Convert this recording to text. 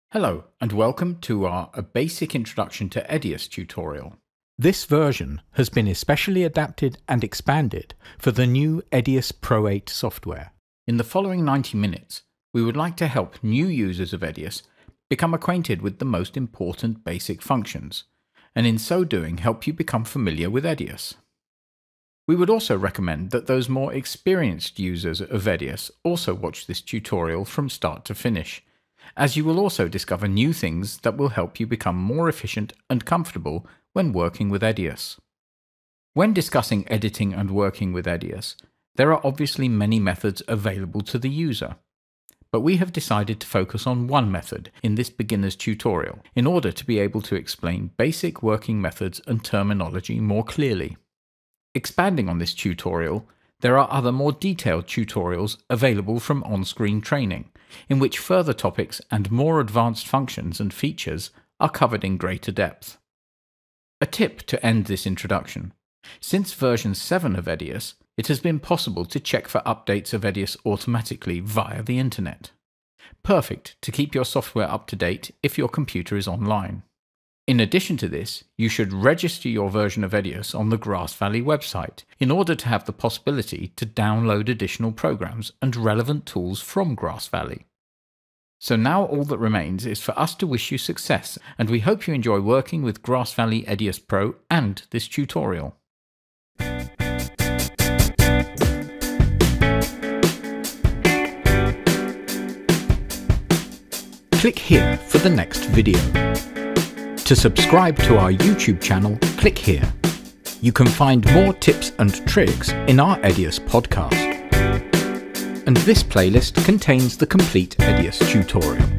Hello and welcome to our A Basic Introduction to EDIUS tutorial. This version has been especially adapted and expanded for the new EDIUS Pro 8 software. In the following 90 minutes, we would like to help new users of EDIUS become acquainted with the most important basic functions, and in so doing help you become familiar with EDIUS. We would also recommend that those more experienced users of EDIUS also watch this tutorial from start to finish, as you will also discover new things that will help you become more efficient and comfortable when working with EDIUS. When discussing editing and working with EDIUS, there are obviously many methods available to the user, but we have decided to focus on one method in this beginner's tutorial in order to be able to explain basic working methods and terminology more clearly. Expanding on this tutorial, there are other more detailed tutorials available from on-screen training, in which further topics and more advanced functions and features are covered in greater depth. A tip to end this introduction. Since version 7 of EDIUS, it has been possible to check for updates of EDIUS automatically via the internet. Perfect to keep your software up to date if your computer is online. In addition to this, you should register your version of EDIUS on the Grass Valley website in order to have the possibility to download additional programs and relevant tools from Grass Valley. So now all that remains is for us to wish you success, and we hope you enjoy working with Grass Valley EDIUS Pro and this tutorial. Click here for the next video. To subscribe to our YouTube channel, click here. You can find more tips and tricks in our EDIUS podcast. And this playlist contains the complete EDIUS tutorial.